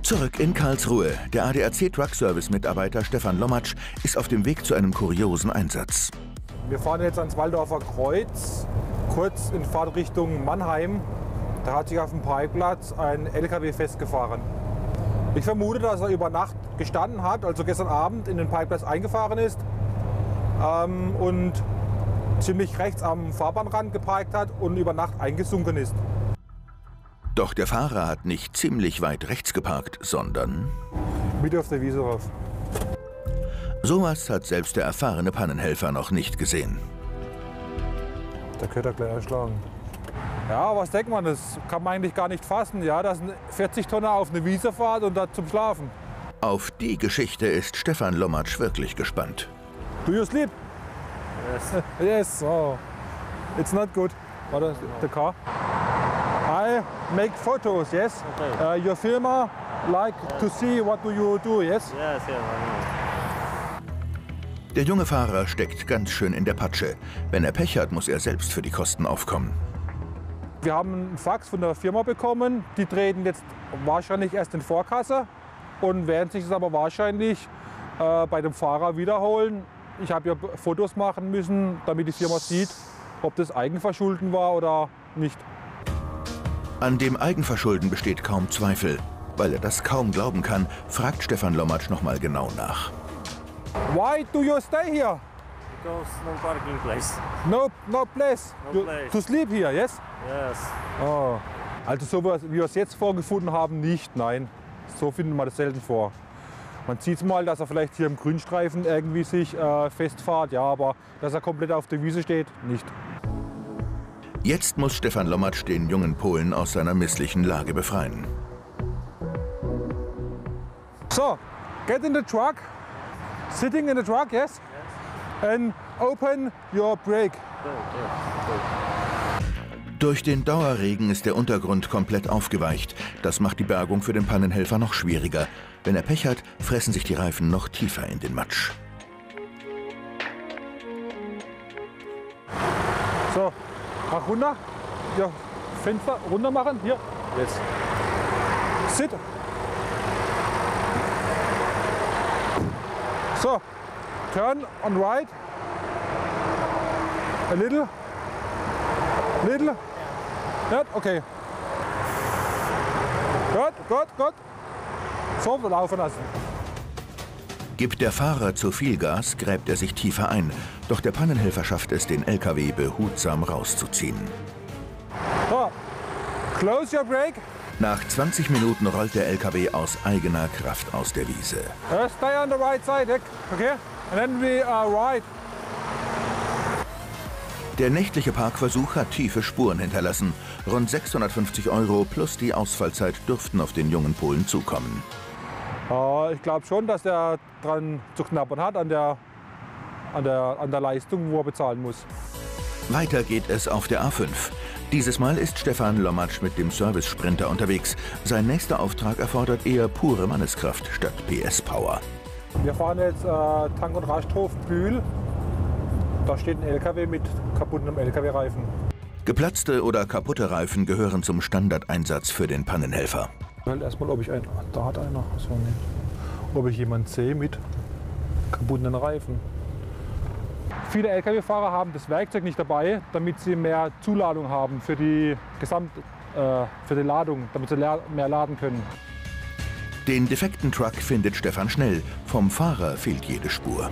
Zurück in Karlsruhe. Der ADAC Truck Service Mitarbeiter Stefan Lommatsch ist auf dem Weg zu einem kuriosen Einsatz. Wir fahren jetzt ans Walldorfer Kreuz, kurz in Fahrtrichtung Mannheim. Da hat sich auf dem Parkplatz ein LKW festgefahren. Ich vermute, dass er über Nacht gestanden hat, also gestern Abend in den Parkplatz eingefahren ist und ziemlich rechts am Fahrbahnrand geparkt hat und über Nacht eingesunken ist. Doch der Fahrer hat nicht ziemlich weit rechts geparkt, sondern Mitte auf der Wiese drauf. sowas hat selbst der erfahrene Pannenhelfer noch nicht gesehen. Da könnte er gleich erschlagen. Ja, was denkt man, das kann man eigentlich gar nicht fassen. Ja, dass ein 40-Tonner auf eine Wiese fährt und da zum Schlafen. Auf die Geschichte ist Stefan Lommatsch wirklich gespannt. Do you sleep? Yes. Yes. Oh. It's not good. What the car? I make photos, yes? Okay. Your filmer like to see what do you do, yes? Yes, yes, I know. Der junge Fahrer steckt ganz schön in der Patsche. Wenn er Pech hat, muss er selbst für die Kosten aufkommen. Wir haben einen Fax von der Firma bekommen. Die treten jetzt wahrscheinlich erst in Vorkasse und werden sich das aber wahrscheinlich bei dem Fahrer wiederholen. Ich habe ja Fotos machen müssen, damit die Firma sieht, ob das Eigenverschulden war oder nicht. An dem Eigenverschulden besteht kaum Zweifel. Weil er das kaum glauben kann, fragt Stefan Lommatsch noch mal genau nach. Why do you stay here? Because no parking place. No place. No place. To sleep here, yes? Yes. Oh. Also so wie wir es jetzt vorgefunden haben, nicht, nein. So finden wir das selten vor. Man sieht mal, dass er vielleicht hier im Grünstreifen irgendwie sich festfährt, ja, aber dass er komplett auf der Wiese steht, nicht. Jetzt muss Stefan Lommatsch den jungen Polen aus seiner misslichen Lage befreien. So, get in the truck. Sitting in the truck, yes? And open your brake. Durch den Dauerregen ist der Untergrund komplett aufgeweicht. Das macht die Bergung für den Pannenhelfer noch schwieriger. Wenn er Pech hat, fressen sich die Reifen noch tiefer in den Matsch. So, mach runter. Ja, Fenster runter machen. Hier. Jetzt. Sit. So, turn on right. A little. Little. Good, okay. Gut. So, laufen lassen. Gibt der Fahrer zu viel Gas, gräbt er sich tiefer ein. Doch der Pannenhelfer schafft es, den LKW behutsam rauszuziehen. So, close your brake. Nach 20 Minuten rollt der LKW aus eigener Kraft aus der Wiese. Stay on the right side, okay? And then we are right. Der nächtliche Parkversuch hat tiefe Spuren hinterlassen. Rund 650 € plus die Ausfallzeit dürften auf den jungen Polen zukommen. Ich glaube schon, dass er dran zu knabbern hat an der Leistung, wo er bezahlen muss. Weiter geht es auf der A5. Dieses Mal ist Stefan Lommatsch mit dem Service-Sprinter unterwegs. Sein nächster Auftrag erfordert eher pure Manneskraft statt PS-Power. Wir fahren jetzt Tank- und Rasthof Bühl. Da steht ein LKW mit kaputtem LKW-Reifen. Geplatzte oder kaputte Reifen gehören zum Standardeinsatz für den Pannenhelfer. Halt erstmal, ob ich einen. Da hat einer. So, nee. Ob ich jemanden sehe mit kaputten Reifen. Viele Lkw-Fahrer haben das Werkzeug nicht dabei, damit sie mehr Zuladung haben für die für die Ladung, damit sie mehr laden können. Den defekten Truck findet Stefan schnell. Vom Fahrer fehlt jede Spur.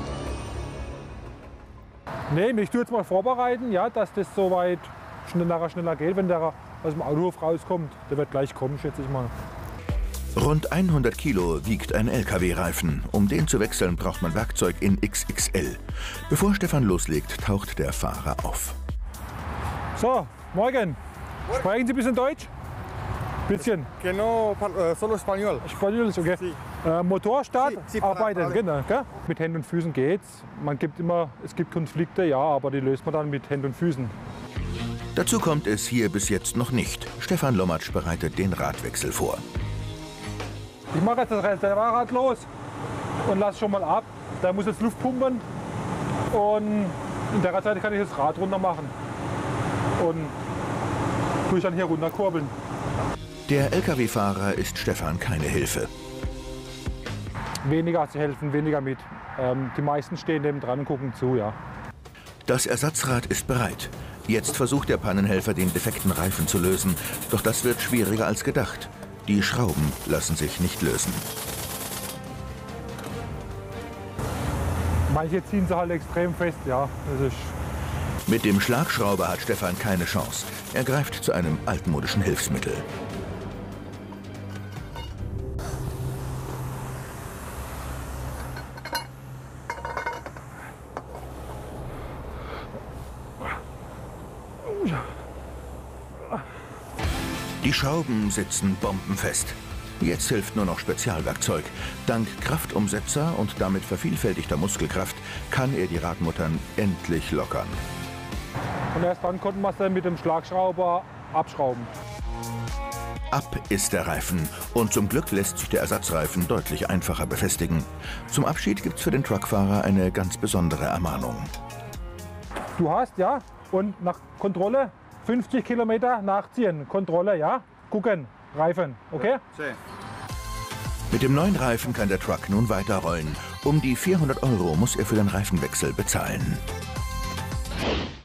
Nee, ich tue jetzt mal vorbereiten, ja, dass das soweit schneller geht, wenn der aus dem Autohof rauskommt. Der wird gleich kommen, schätze ich mal. Rund 100 Kilo wiegt ein LKW-Reifen. Um den zu wechseln, braucht man Werkzeug in XXL. Bevor Stefan loslegt, taucht der Fahrer auf. So, morgen. Sprechen Sie ein bisschen Deutsch? Bisschen. Genau, solo Spaniol. Spanisch, okay. Motorstart, arbeiten, genau. Gell? Mit Händen und Füßen geht's. Es gibt Konflikte, ja, aber die löst man dann mit Händen und Füßen. Dazu kommt es hier bis jetzt noch nicht. Stefan Lommatsch bereitet den Radwechsel vor. Ich mache jetzt das Reservoirrad los und lasse schon mal ab. Da muss jetzt Luft pumpen und in der Zeit kann ich das Rad runter machen und tue ich dann hier runter kurbeln. Der Lkw-Fahrer ist Stefan keine Hilfe. Weniger zu helfen, weniger mit. Die meisten stehen neben dran und gucken zu, ja. Das Ersatzrad ist bereit. Jetzt versucht der Pannenhelfer, den defekten Reifen zu lösen. Doch das wird schwieriger als gedacht. Die Schrauben lassen sich nicht lösen. Manche ziehen sie halt extrem fest, ja. Das ist Mit dem Schlagschrauber hat Stefan keine Chance. Er greift zu einem altmodischen Hilfsmittel. Die Schrauben sitzen bombenfest. Jetzt hilft nur noch Spezialwerkzeug. Dank Kraftumsetzer und damit vervielfältigter Muskelkraft kann er die Radmuttern endlich lockern. Und erst dann konnten wir es dann mit dem Schlagschrauber abschrauben. Ab ist der Reifen und zum Glück lässt sich der Ersatzreifen deutlich einfacher befestigen. Zum Abschied gibt's für den Truckfahrer eine ganz besondere Ermahnung. Du hast, ja, und nach Kontrolle 50 Kilometer nachziehen. Kontrolle, ja, gucken, Reifen, okay? Mit dem neuen Reifen kann der Truck nun weiterrollen. Um die 400 € muss er für den Reifenwechsel bezahlen.